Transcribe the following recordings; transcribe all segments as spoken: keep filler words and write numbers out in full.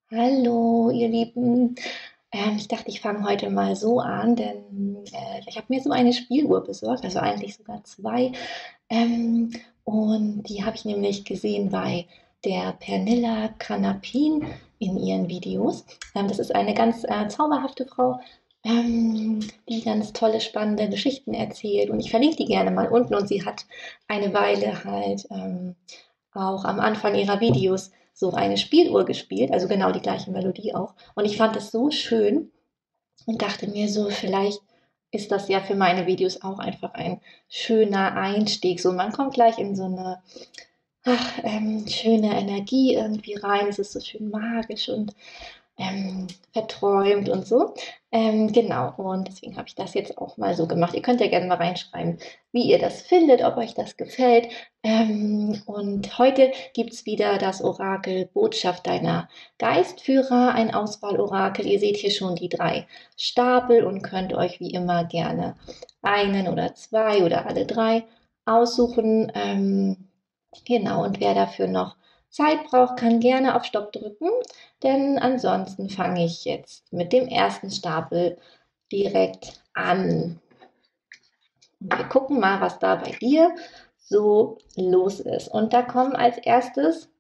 Hallo, ihr Lieben. Ähm, ich dachte, ich fange heute mal so an, denn äh, ich habe mir so eine Spieluhr besorgt, also eigentlich sogar zwei. Ähm, und die habe ich nämlich gesehen bei der Pernilla Canapin in ihren Videos. Ähm, das ist eine ganz äh, zauberhafte Frau, ähm, die ganz tolle, spannende Geschichten erzählt. Und ich verlinke die gerne mal unten. Und sie hat eine Weile halt ähm, auch am Anfang ihrer Videos so eine Spieluhr gespielt, also genau die gleiche Melodie auch. Und ich fand es so schön und dachte mir so, vielleicht ist das ja für meine Videos auch einfach ein schöner Einstieg. So, man kommt gleich in so eine ach, ähm, schöne Energie irgendwie rein. Es ist so schön magisch und ähm, verträumt und so. Ähm, genau, und deswegen habe ich das jetzt auch mal so gemacht. Ihr könnt ja gerne mal reinschreiben, wie ihr das findet, ob euch das gefällt. Ähm, und heute gibt es wieder das Orakel Botschaft deiner Geistführer, ein Auswahlorakel. Ihr seht hier schon die drei Stapel und könnt euch wie immer gerne einen oder zwei oder alle drei aussuchen. Ähm, genau, und wer dafür noch Zeit braucht, kann gerne auf Stopp drücken, denn ansonsten fange ich jetzt mit dem ersten Stapel direkt an. Und wir gucken mal, was da bei dir so los ist. Und da kommen als erstes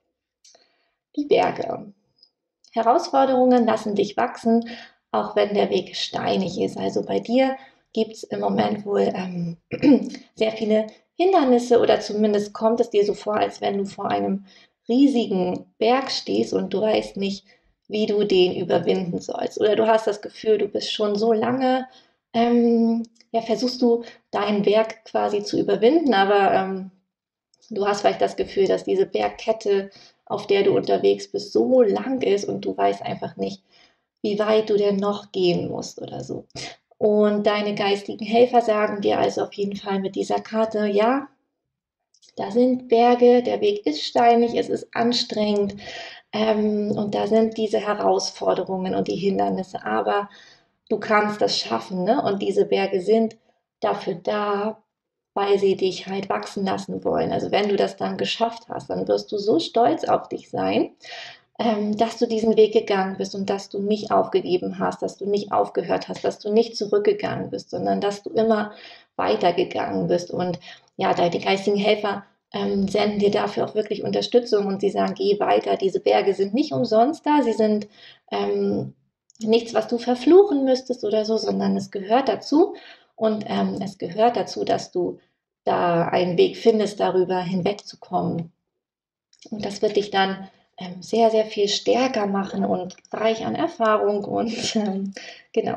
die Berge. Herausforderungen lassen dich wachsen, auch wenn der Weg steinig ist. Also bei dir gibt es im Moment wohl ähm, sehr viele Hindernisse oder zumindest kommt es dir so vor, als wenn du vor einem riesigen Berg stehst und du weißt nicht, wie du den überwinden sollst. Oder du hast das Gefühl, du bist schon so lange, ähm, ja, versuchst du deinen Berg quasi zu überwinden, aber ähm, du hast vielleicht das Gefühl, dass diese Bergkette, auf der du unterwegs bist, so lang ist und du weißt einfach nicht, wie weit du denn noch gehen musst oder so. Und deine geistigen Helfer sagen dir also auf jeden Fall mit dieser Karte, ja, da sind Berge, der Weg ist steinig, es ist anstrengend ähm, und da sind diese Herausforderungen und die Hindernisse, aber du kannst das schaffen, ne? Und diese Berge sind dafür da, weil sie dich halt wachsen lassen wollen. Also wenn du das dann geschafft hast, dann wirst du so stolz auf dich sein, ähm, dass du diesen Weg gegangen bist und dass du nicht aufgegeben hast, dass du nicht aufgehört hast, dass du nicht zurückgegangen bist, sondern dass du immer weitergegangen bist. Und ja, deine geistigen Helfer ähm, senden dir dafür auch wirklich Unterstützung und sie sagen, geh weiter, diese Berge sind nicht umsonst da, sie sind ähm, nichts, was du verfluchen müsstest oder so, sondern es gehört dazu und ähm, es gehört dazu, dass du da einen Weg findest, darüber hinwegzukommen. Und das wird dich dann ähm, sehr, sehr viel stärker machen und reich an Erfahrung und ähm, genau.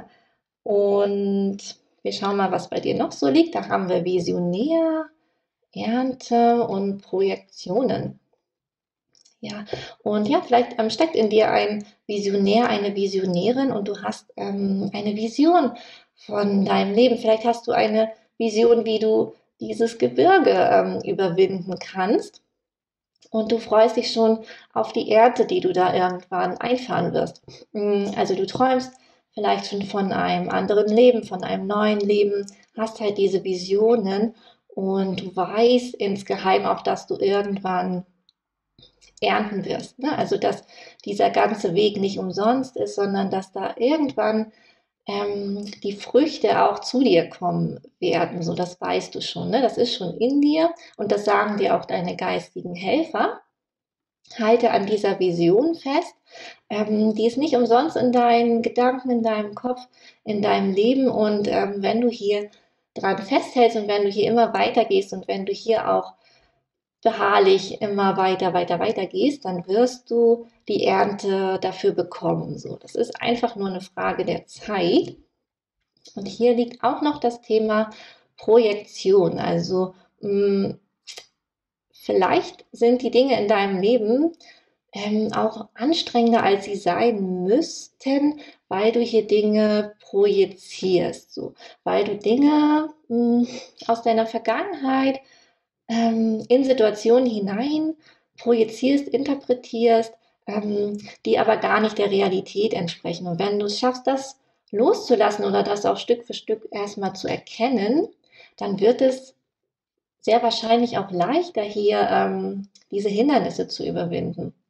Und wir schauen mal, was bei dir noch so liegt. Da haben wir Visionär, Ernte und Projektionen. Ja, und ja, vielleicht ähm, steckt in dir ein Visionär, eine Visionärin und du hast ähm, eine Vision von deinem Leben. Vielleicht hast du eine Vision, wie du dieses Gebirge ähm, überwinden kannst. Und du freust dich schon auf die Ernte, die du da irgendwann einfahren wirst. Mm, Also du träumst vielleicht schon von einem anderen Leben, von einem neuen Leben, hast halt diese Visionen und du weißt insgeheim auch, dass du irgendwann ernten wirst. Ne? Also dass dieser ganze Weg nicht umsonst ist, sondern dass da irgendwann ähm, die Früchte auch zu dir kommen werden. So, das weißt du schon. Ne? Das ist schon in dir und das sagen dir auch deine geistigen Helfer. Halte an dieser Vision fest. Ähm, die ist nicht umsonst in deinen Gedanken, in deinem Kopf, in deinem Leben. Und ähm, wenn du hier dran festhältst und wenn du hier immer weitergehst und wenn du hier auch beharrlich immer weiter, weiter, weiter gehst, dann wirst du die Ernte dafür bekommen. So, das ist einfach nur eine Frage der Zeit. Und hier liegt auch noch das Thema Projektion. Also mh, vielleicht sind die Dinge in deinem Leben ähm, auch anstrengender, als sie sein müssten, weil du hier Dinge projizierst, so, weil du Dinge mh, aus deiner Vergangenheit ähm, in Situationen hinein projizierst, interpretierst, ähm, die aber gar nicht der Realität entsprechen. Und wenn du es schaffst, das loszulassen oder das auch Stück für Stück erstmal zu erkennen, dann wird es sehr wahrscheinlich auch leichter, hier ähm, diese Hindernisse zu überwinden.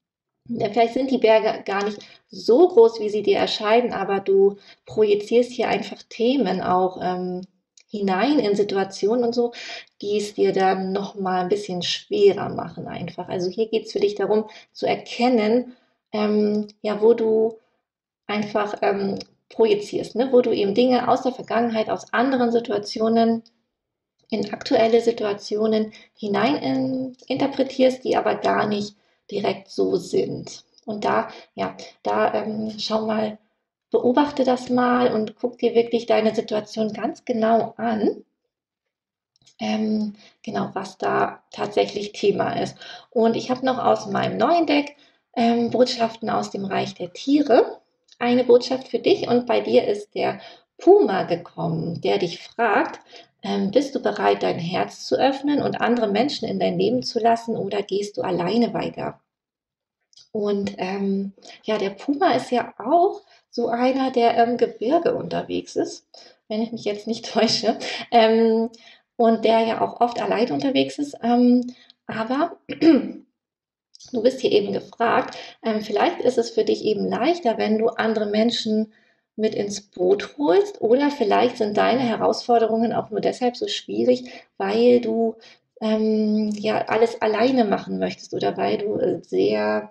Ja, vielleicht sind die Berge gar nicht so groß, wie sie dir erscheinen, aber du projizierst hier einfach Themen auch ähm, hinein in Situationen und so, die es dir dann noch mal ein bisschen schwerer machen einfach. Also hier geht es für dich darum zu erkennen, ähm, ja, wo du einfach ähm, projizierst, ne? Wo du eben Dinge aus der Vergangenheit, aus anderen Situationen in aktuelle Situationen hinein in, interpretierst, die aber gar nicht direkt so sind. Und da, ja, da ähm, schau mal, beobachte das mal und guck dir wirklich deine Situation ganz genau an, ähm, genau, was da tatsächlich Thema ist. Und ich habe noch aus meinem neuen Deck ähm, Botschaften aus dem Reich der Tiere. Eine Botschaft für dich und bei dir ist der Puma gekommen, der dich fragt, ähm, bist du bereit, dein Herz zu öffnen und andere Menschen in dein Leben zu lassen oder gehst du alleine weiter? Und ähm, ja, der Puma ist ja auch so einer, der im Gebirge unterwegs ist, wenn ich mich jetzt nicht täusche. Ähm, und der ja auch oft allein unterwegs ist. Ähm, aber du bist hier eben gefragt, ähm, vielleicht ist es für dich eben leichter, wenn du andere Menschen mit ins Boot holst, oder vielleicht sind deine Herausforderungen auch nur deshalb so schwierig, weil du ähm, ja alles alleine machen möchtest oder weil du äh, sehr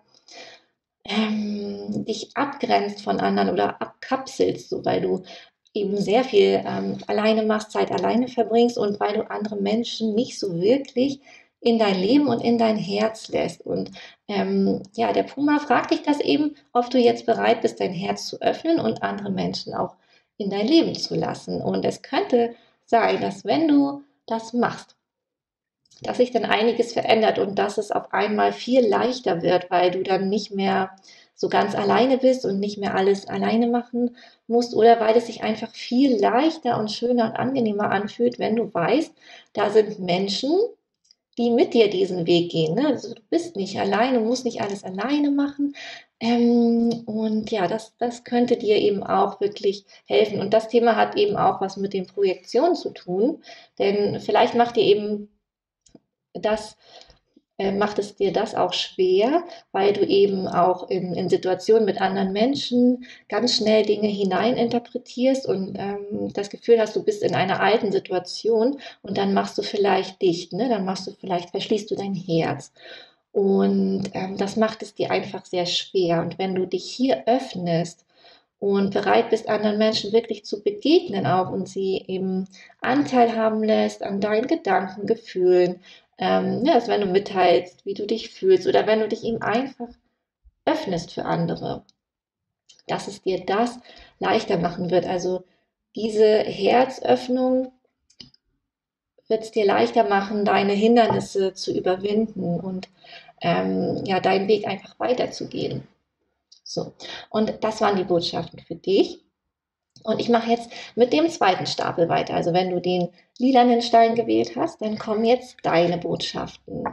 ähm, dich abgrenzt von anderen oder abkapselst, so weil du eben sehr viel ähm, alleine machst, Zeit alleine verbringst und weil du andere Menschen nicht so wirklich in dein Leben und in dein Herz lässt. Und ähm, ja, der Puma fragt dich das eben, ob du jetzt bereit bist, dein Herz zu öffnen und andere Menschen auch in dein Leben zu lassen. Und es könnte sein, dass wenn du das machst, dass sich dann einiges verändert und dass es auf einmal viel leichter wird, weil du dann nicht mehr so ganz alleine bist und nicht mehr alles alleine machen musst, oder weil es sich einfach viel leichter und schöner und angenehmer anfühlt, wenn du weißt, da sind Menschen, die mit dir diesen Weg gehen. Ne? Also du bist nicht alleine, du musst nicht alles alleine machen. Ähm, und ja, das, das könnte dir eben auch wirklich helfen. Und das Thema hat eben auch was mit den Projektionen zu tun, denn vielleicht macht dir eben das äh, macht es dir das auch schwer, weil du eben auch in, in Situationen mit anderen Menschen ganz schnell Dinge hineininterpretierst und ähm, das Gefühl hast, du bist in einer alten Situation und dann machst du vielleicht dicht, ne? Dann machst du vielleicht, verschließt du dein Herz. Und ähm, das macht es dir einfach sehr schwer. Und wenn du dich hier öffnest und bereit bist, anderen Menschen wirklich zu begegnen auch und sie eben Anteil haben lässt an deinen Gedanken, Gefühlen, ähm, ja, also wenn du mitteilst, wie du dich fühlst oder wenn du dich eben einfach öffnest für andere, dass es dir das leichter machen wird. Also diese Herzöffnung wird es dir leichter machen, deine Hindernisse zu überwinden und ähm, ja, deinen Weg einfach weiterzugehen. So, und das waren die Botschaften für dich. Und ich mache jetzt mit dem zweiten Stapel weiter. Also wenn du den lilanen Stein gewählt hast, dann kommen jetzt deine Botschaften.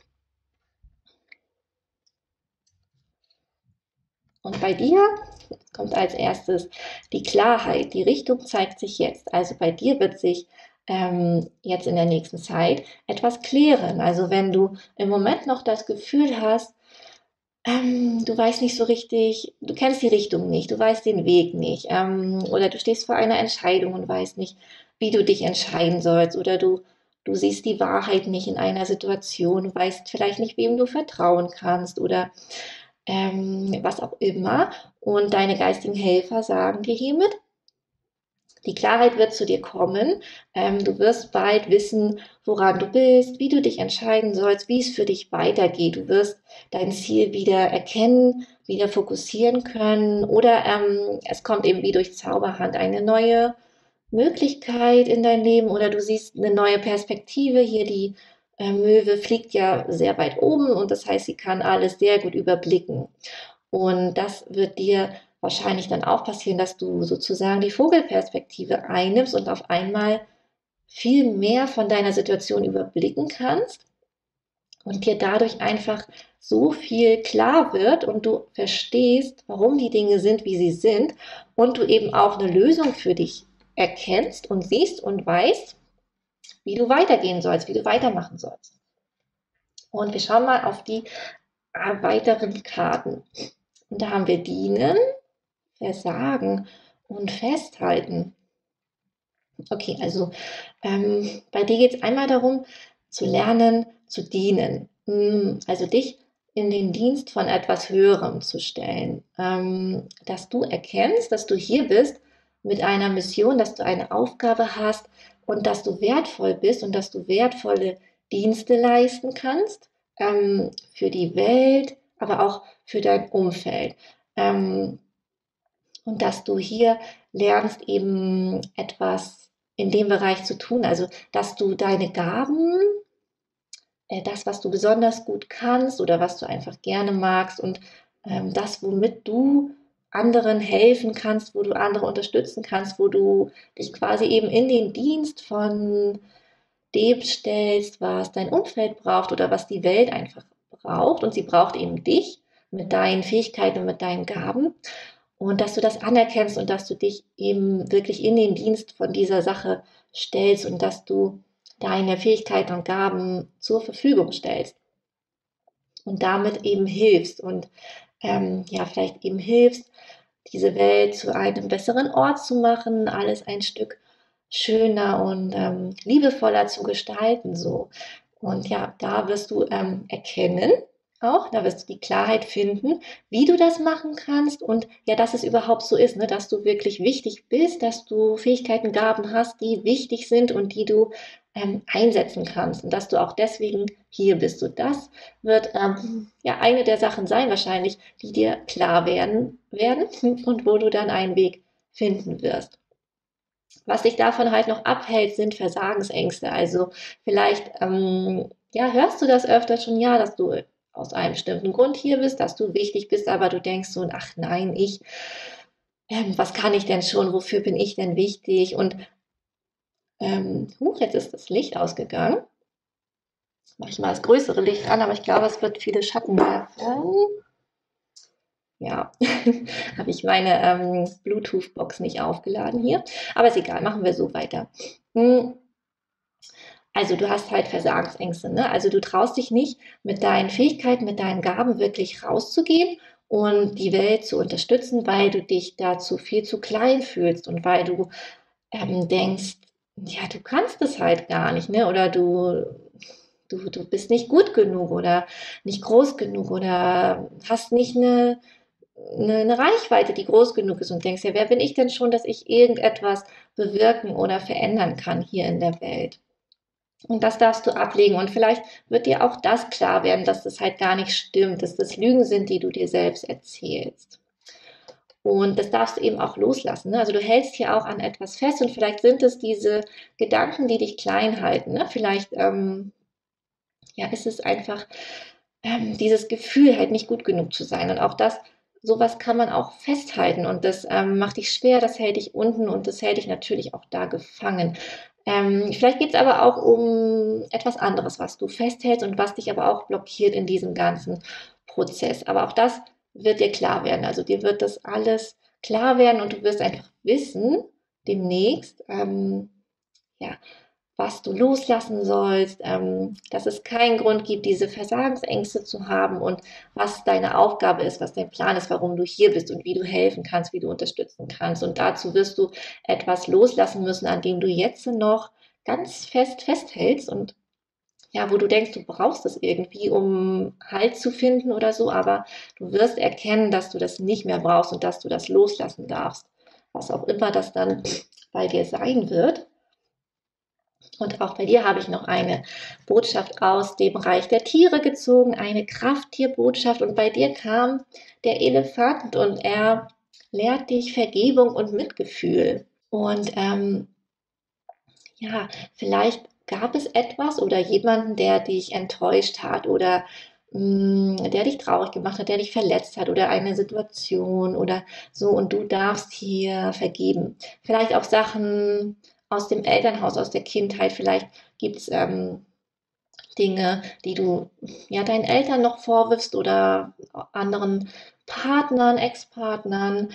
Und bei dir kommt als erstes die Klarheit. Die Richtung zeigt sich jetzt. Also bei dir wird sich ähm, jetzt in der nächsten Zeit etwas klären. Also wenn du im Moment noch das Gefühl hast, ähm, du weißt nicht so richtig, du kennst die Richtung nicht, du weißt den Weg nicht, ähm, oder du stehst vor einer Entscheidung und weißt nicht, wie du dich entscheiden sollst, oder du, du siehst die Wahrheit nicht in einer Situation, weißt vielleicht nicht, wem du vertrauen kannst, oder ähm, was auch immer. Und deine geistigen Helfer sagen dir hiermit, die Klarheit wird zu dir kommen. Ähm, du wirst bald wissen, woran du bist, wie du dich entscheiden sollst, wie es für dich weitergeht. Du wirst dein Ziel wieder erkennen, wieder fokussieren können. Oder ähm, es kommt eben wie durch Zauberhand eine neue Möglichkeit in dein Leben oder du siehst eine neue Perspektive. Hier die äh, Möwe fliegt ja sehr weit oben und das heißt, sie kann alles sehr gut überblicken. Und das wird dir wahrscheinlich dann auch passieren, dass du sozusagen die Vogelperspektive einnimmst und auf einmal viel mehr von deiner Situation überblicken kannst und dir dadurch einfach so viel klar wird und du verstehst, warum die Dinge sind, wie sie sind und du eben auch eine Lösung für dich erkennst und siehst und weißt, wie du weitergehen sollst, wie du weitermachen sollst. Und wir schauen mal auf die äh, weiteren Karten. Und da haben wir dienen, versagen und festhalten. Okay, also ähm, bei dir geht es einmal darum, zu lernen, zu dienen. Mm, Also dich in den Dienst von etwas Höherem zu stellen. Ähm, dass du erkennst, dass du hier bist mit einer Mission, dass du eine Aufgabe hast und dass du wertvoll bist und dass du wertvolle Dienste leisten kannst ähm, für die Welt, aber auch für dein Umfeld. Ähm, und dass du hier lernst, eben etwas in dem Bereich zu tun. Also, dass du deine Gaben, äh, das, was du besonders gut kannst oder was du einfach gerne magst und ähm, das, womit du anderen helfen kannst, wo du andere unterstützen kannst, wo du dich quasi eben in den Dienst von dem stellst, was dein Umfeld braucht oder was die Welt einfach braucht. Und sie braucht eben dich mit deinen Fähigkeiten und mit deinen Gaben. Und dass du das anerkennst und dass du dich eben wirklich in den Dienst von dieser Sache stellst und dass du deine Fähigkeiten und Gaben zur Verfügung stellst und damit eben hilfst und ähm, ja, vielleicht eben hilfst, diese Welt zu einem besseren Ort zu machen, alles ein Stück schöner und ähm, liebevoller zu gestalten. So. Und ja, da wirst du ähm, erkennen, auch, da wirst du die Klarheit finden, wie du das machen kannst und ja, dass es überhaupt so ist, ne, dass du wirklich wichtig bist, dass du Fähigkeiten, Gaben hast, die wichtig sind und die du ähm, einsetzen kannst und dass du auch deswegen hier bist. So, das wird ähm, ja eine der Sachen sein, wahrscheinlich, die dir klar werden, werden und wo du dann einen Weg finden wirst. Was dich davon halt noch abhält, sind Versagensängste. Also vielleicht ähm, ja, hörst du das öfter schon, ja, dass du aus einem bestimmten Grund hier bist, dass du wichtig bist, aber du denkst so, ach nein, ich, ähm, was kann ich denn schon, wofür bin ich denn wichtig? Und ähm, huch, jetzt ist das Licht ausgegangen. Jetzt mache ich mal das größere Licht an, aber ich glaube, es wird viele Schatten werfen. Ja, habe ich meine ähm, Bluetooth-Box nicht aufgeladen hier. Aber ist egal, machen wir so weiter. Hm, Also du hast halt Versagensängste, ne? Also du traust dich nicht, mit deinen Fähigkeiten, mit deinen Gaben wirklich rauszugehen und die Welt zu unterstützen, weil du dich dazu viel zu klein fühlst und weil du ähm, denkst, ja, du kannst es halt gar nicht, ne? Oder du, du, du bist nicht gut genug oder nicht groß genug oder hast nicht eine, eine, eine Reichweite, die groß genug ist und denkst, ja, wer bin ich denn schon, dass ich irgendetwas bewirken oder verändern kann hier in der Welt? Und das darfst du ablegen. Und vielleicht wird dir auch das klar werden, dass das halt gar nicht stimmt, dass das Lügen sind, die du dir selbst erzählst. Und das darfst du eben auch loslassen. Ne? Also du hältst hier auch an etwas fest und vielleicht sind es diese Gedanken, die dich klein halten. Ne? Vielleicht ähm, ja, ist es einfach ähm, dieses Gefühl, halt nicht gut genug zu sein. Und auch das, sowas kann man auch festhalten. Und das ähm, macht dich schwer, das hält dich unten und das hält dich natürlich auch da gefangen. Ähm, vielleicht geht es aber auch um etwas anderes, was du festhältst und was dich aber auch blockiert in diesem ganzen Prozess. Aber auch das wird dir klar werden. Also dir wird das alles klar werden und du wirst einfach wissen, demnächst, ähm, ja, was du loslassen sollst, ähm, dass es keinen Grund gibt, diese Versagensängste zu haben und was deine Aufgabe ist, was dein Plan ist, warum du hier bist und wie du helfen kannst, wie du unterstützen kannst. Und dazu wirst du etwas loslassen müssen, an dem du jetzt noch ganz fest festhältst und ja, wo du denkst, du brauchst es irgendwie, um Halt zu finden oder so, aber du wirst erkennen, dass du das nicht mehr brauchst und dass du das loslassen darfst, was auch immer das dann bei dir sein wird. Und auch bei dir habe ich noch eine Botschaft aus dem Reich der Tiere gezogen, eine Krafttierbotschaft. Und bei dir kam der Elefant und er lehrt dich Vergebung und Mitgefühl. Und ähm, ja, vielleicht gab es etwas oder jemanden, der dich enttäuscht hat oder mh, der dich traurig gemacht hat, der dich verletzt hat oder eine Situation oder so und du darfst hier vergeben. Vielleicht auch Sachen aus dem Elternhaus, aus der Kindheit. Vielleicht gibt es ähm, Dinge, die du ja deinen Eltern noch vorwirfst oder anderen Partnern, Ex-Partnern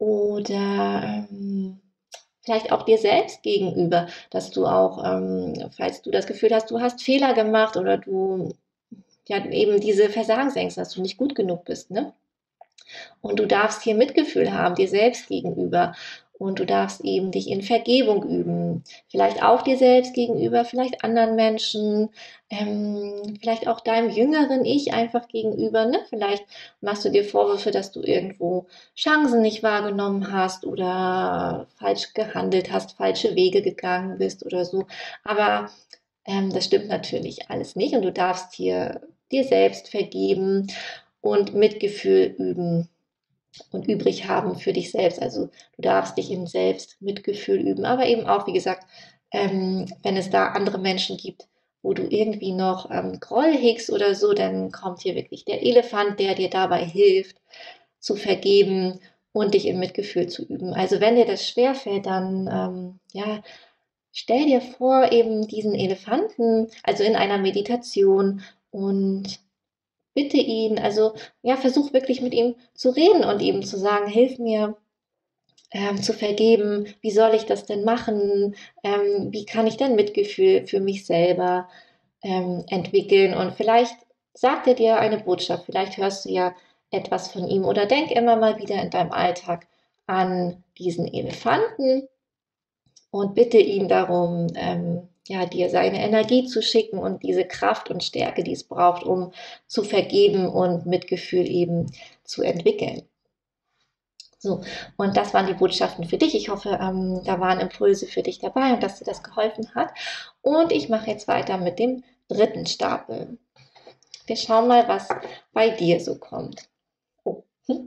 oder ähm, vielleicht auch dir selbst gegenüber, dass du auch, ähm, falls du das Gefühl hast, du hast Fehler gemacht oder du ja, eben diese Versagensängste, dass du nicht gut genug bist, ne? Und du darfst hier Mitgefühl haben, dir selbst gegenüber. Und du darfst eben dich in Vergebung üben. Vielleicht auch dir selbst gegenüber, vielleicht anderen Menschen, ähm, vielleicht auch deinem jüngeren Ich einfach gegenüber. Ne? Vielleicht machst du dir Vorwürfe, dass du irgendwo Chancen nicht wahrgenommen hast oder falsch gehandelt hast, falsche Wege gegangen bist oder so. Aber ähm, das stimmt natürlich alles nicht. Und du darfst hier dir selbst vergeben und Mitgefühl üben und übrig haben für dich selbst. Also du darfst dich in Selbstmitgefühl üben, aber eben auch, wie gesagt, ähm, wenn es da andere Menschen gibt, wo du irgendwie noch ähm, Groll hegst oder so, dann kommt hier wirklich der Elefant, der dir dabei hilft, zu vergeben und dich in Mitgefühl zu üben. Also wenn dir das schwerfällt, dann ähm, ja, stell dir vor, eben diesen Elefanten, also in einer Meditation und bitte ihn, also ja, versuch wirklich mit ihm zu reden und ihm zu sagen, hilf mir ähm, zu vergeben, wie soll ich das denn machen, ähm, wie kann ich denn Mitgefühl für mich selber ähm, entwickeln und vielleicht sagt er dir eine Botschaft, vielleicht hörst du ja etwas von ihm oder denk immer mal wieder in deinem Alltag an diesen Elefanten und bitte ihn darum, ähm, ja, dir seine Energie zu schicken und diese Kraft und Stärke, die es braucht, um zu vergeben und Mitgefühl eben zu entwickeln. So, und das waren die Botschaften für dich. Ich hoffe, ähm, da waren Impulse für dich dabei und dass dir das geholfen hat. Und ich mache jetzt weiter mit dem dritten Stapel. Wir schauen mal, was bei dir so kommt. Oh. Hm.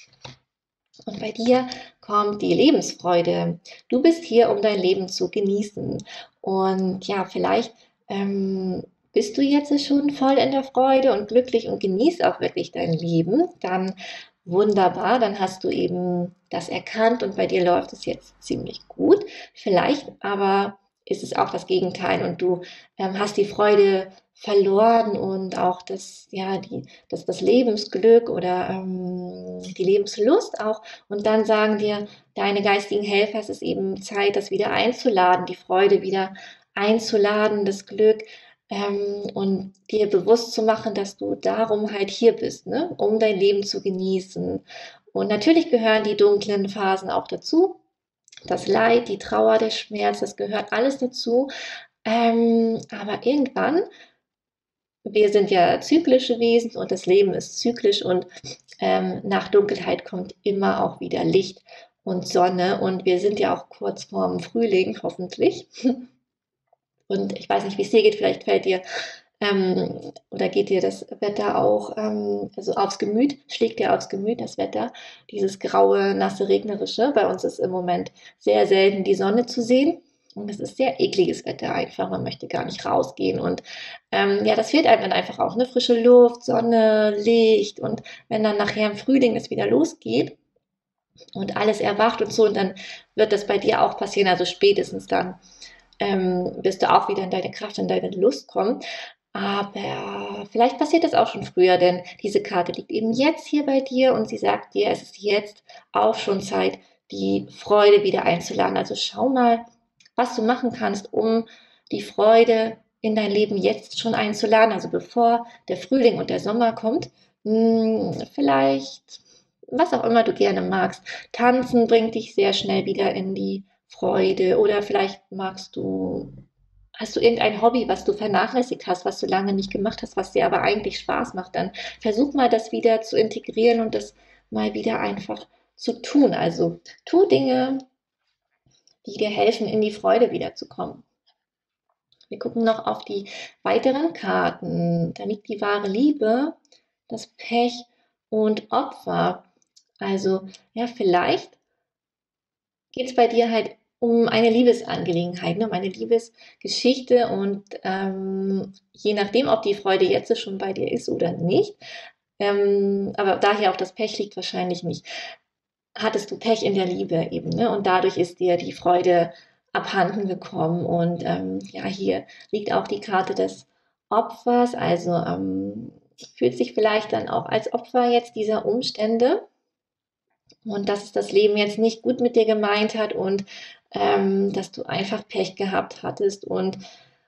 Und bei dir kommt die Lebensfreude. Du bist hier, um dein Leben zu genießen. Und ja, vielleicht ähm, bist du jetzt schon voll in der Freude und glücklich und genießt auch wirklich dein Leben. Dann wunderbar, dann hast du eben das erkannt und bei dir läuft es jetzt ziemlich gut. Vielleicht aber ist es auch das Gegenteil und du ähm, hast die Freude verloren und auch das, ja, die, das, das Lebensglück oder ähm, die Lebenslust auch. Und dann sagen dir deine geistigen Helfer, es ist eben Zeit, das wieder einzuladen, die Freude wieder einzuladen, das Glück ähm, und dir bewusst zu machen, dass du darum halt hier bist, ne? Um dein Leben zu genießen. Und natürlich gehören die dunklen Phasen auch dazu. Das Leid, die Trauer, der Schmerz, das gehört alles dazu. Ähm, aber irgendwann, wir sind ja zyklische Wesen und das Leben ist zyklisch und ähm, nach Dunkelheit kommt immer auch wieder Licht und Sonne und wir sind ja auch kurz vorm Frühling, hoffentlich. Und ich weiß nicht, wie es dir geht, vielleicht fällt dir ähm, oder geht dir das Wetter auch ähm, also aufs Gemüt, schlägt dir aufs Gemüt das Wetter, dieses graue, nasse, regnerische. Bei uns ist im Moment sehr selten die Sonne zu sehen. Und es ist sehr ekliges Wetter einfach. Man möchte gar nicht rausgehen. Und ähm, ja, das fehlt einem dann einfach auch. Eine frische Luft, Sonne, Licht. Und wenn dann nachher im Frühling es wieder losgeht und alles erwacht und so, und dann wird das bei dir auch passieren. Also spätestens dann ähm, wirst du auch wieder in deine Kraft, in deine Lust kommen. Aber vielleicht passiert das auch schon früher, denn diese Karte liegt eben jetzt hier bei dir und sie sagt dir, es ist jetzt auch schon Zeit, die Freude wieder einzuladen. Also schau mal, was du machen kannst, um die Freude in dein Leben jetzt schon einzuladen, also bevor der Frühling und der Sommer kommt. Hm, vielleicht, was auch immer du gerne magst. Tanzen bringt dich sehr schnell wieder in die Freude oder vielleicht magst du, hast du irgendein Hobby, was du vernachlässigt hast, was du lange nicht gemacht hast, was dir aber eigentlich Spaß macht, dann versuch mal das wieder zu integrieren und das mal wieder einfach zu tun. Also tu Dinge, die dir helfen, in die Freude wiederzukommen. Wir gucken noch auf die weiteren Karten. Da liegt die wahre Liebe, das Pech und Opfer. Also ja, vielleicht geht es bei dir halt um eine Liebesangelegenheit, ne, um eine Liebesgeschichte und ähm, je nachdem, ob die Freude jetzt schon bei dir ist oder nicht, ähm, aber daher auch das Pech liegt wahrscheinlich nicht, hattest du Pech in der Liebe eben, ne? Und dadurch ist dir die Freude abhanden gekommen. Und ähm, ja, hier liegt auch die Karte des Opfers, also ähm, fühlt sich vielleicht dann auch als Opfer jetzt dieser Umstände und dass es das Leben jetzt nicht gut mit dir gemeint hat und ähm, dass du einfach Pech gehabt hattest und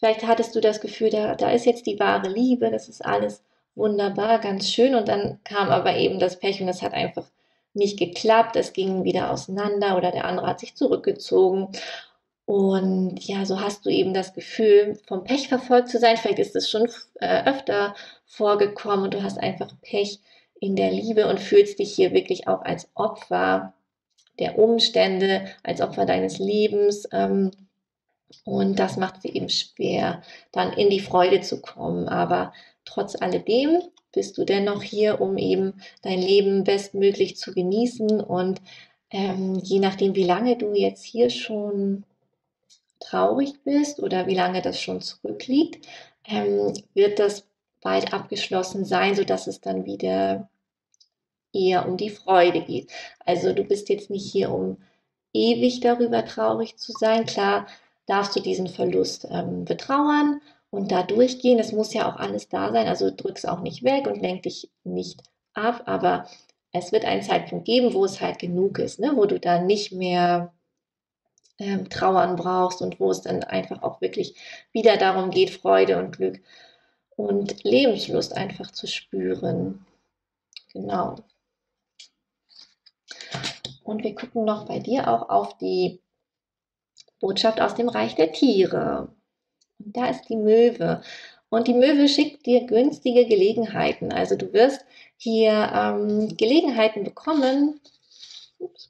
Vielleicht hattest du das Gefühl, da, da ist jetzt die wahre Liebe, das ist alles wunderbar, ganz schön. Und dann kam aber eben das Pech und es hat einfach nicht geklappt. Es ging wieder auseinander oder der andere hat sich zurückgezogen. Und ja, so hast du eben das Gefühl, vom Pech verfolgt zu sein. Vielleicht ist es schon äh, öfter vorgekommen und du hast einfach Pech in der Liebe und fühlst dich hier wirklich auch als Opfer der Umstände, als Opfer deines Lebens. Ähm, und das macht es eben schwer, dann in die Freude zu kommen. Aber trotz alledem bist du dennoch hier, um eben dein Leben bestmöglich zu genießen. Und ähm, je nachdem, wie lange du jetzt hier schon traurig bist oder wie lange das schon zurückliegt, ähm, wird das bald abgeschlossen sein, sodass es dann wieder eher um die Freude geht. Also du bist jetzt nicht hier, um ewig darüber traurig zu sein. Klar darfst du diesen Verlust ähm, betrauern und da durchgehen. Es muss ja auch alles da sein, also drück es auch nicht weg und lenk dich nicht ab, aber es wird einen Zeitpunkt geben, wo es halt genug ist, ne? Wo du dann nicht mehr ähm, trauern brauchst und wo es dann einfach auch wirklich wieder darum geht, Freude und Glück und Lebenslust einfach zu spüren. Genau. Und wir gucken noch bei dir auch auf die Botschaft aus dem Reich der Tiere. Und da ist die Möwe. Und die Möwe schickt dir günstige Gelegenheiten. Also du wirst hier ähm, Gelegenheiten bekommen, ups,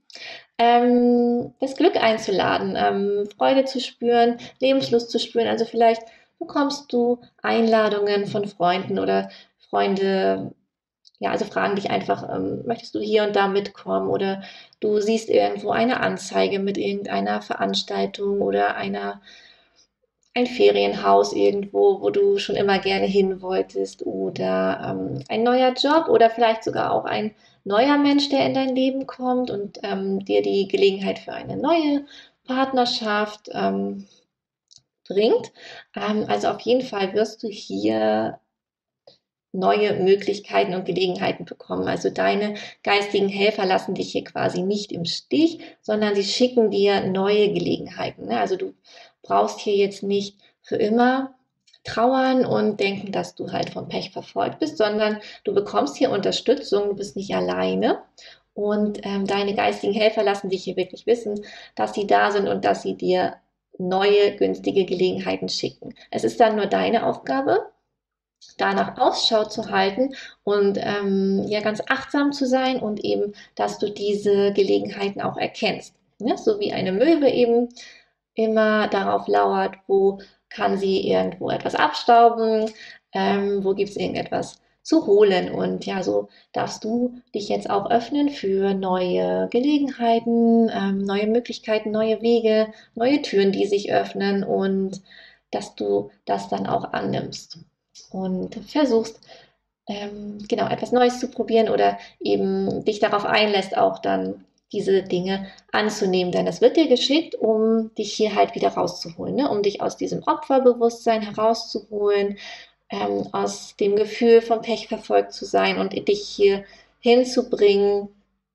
ähm, das Glück einzuladen, ähm, Freude zu spüren, Lebenslust zu spüren. Also vielleicht bekommst du Einladungen von Freunden oder Freunde, ja, also fragen dich einfach, ähm, möchtest du hier und da mitkommen oder du siehst irgendwo eine Anzeige mit irgendeiner Veranstaltung oder einer, ein Ferienhaus irgendwo, wo du schon immer gerne hin wolltest oder ähm, ein neuer Job oder vielleicht sogar auch ein neuer Mensch, der in dein Leben kommt und ähm, dir die Gelegenheit für eine neue Partnerschaft ähm, bringt. Ähm, also auf jeden Fall wirst du hier neue Möglichkeiten und Gelegenheiten bekommen. Also deine geistigen Helfer lassen dich hier quasi nicht im Stich, sondern sie schicken dir neue Gelegenheiten. Ne? Also du brauchst hier jetzt nicht für immer trauern und denken, dass du halt vom Pech verfolgt bist, sondern du bekommst hier Unterstützung, du bist nicht alleine. Und ähm, deine geistigen Helfer lassen dich hier wirklich wissen, dass sie da sind und dass sie dir neue, günstige Gelegenheiten schicken. Es ist dann nur deine Aufgabe, danach Ausschau zu halten und ähm, ja ganz achtsam zu sein und eben, dass du diese Gelegenheiten auch erkennst. Ne? So wie eine Möwe eben immer darauf lauert, wo kann sie irgendwo etwas abstauben, ähm, wo gibt es irgendetwas zu holen. Und ja, so darfst du dich jetzt auch öffnen für neue Gelegenheiten, ähm, neue Möglichkeiten, neue Wege, neue Türen, die sich öffnen und dass du das dann auch annimmst und versuchst, ähm, genau, etwas Neues zu probieren oder eben dich darauf einlässt, auch dann diese Dinge anzunehmen. Denn es wird dir geschickt, um dich hier halt wieder rauszuholen, ne? Um dich aus diesem Opferbewusstsein herauszuholen, ähm, aus dem Gefühl vom Pech verfolgt zu sein und dich hier hinzubringen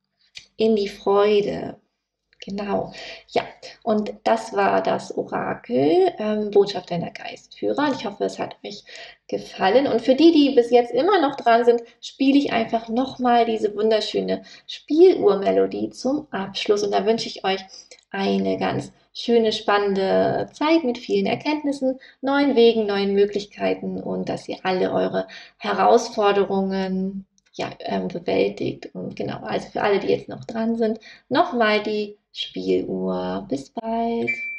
in die Freude. Genau, ja, und das war das Orakel, ähm, Botschaft deiner Geistführer. Ich hoffe, es hat euch gefallen. Und für die, die bis jetzt immer noch dran sind, spiele ich einfach nochmal diese wunderschöne Spieluhrmelodie zum Abschluss. Und da wünsche ich euch eine ganz schöne, spannende Zeit mit vielen Erkenntnissen, neuen Wegen, neuen Möglichkeiten und dass ihr alle eure Herausforderungen ja, ähm, bewältigt. Und genau, also für alle, die jetzt noch dran sind, nochmal die Spieluhr. Bis bald.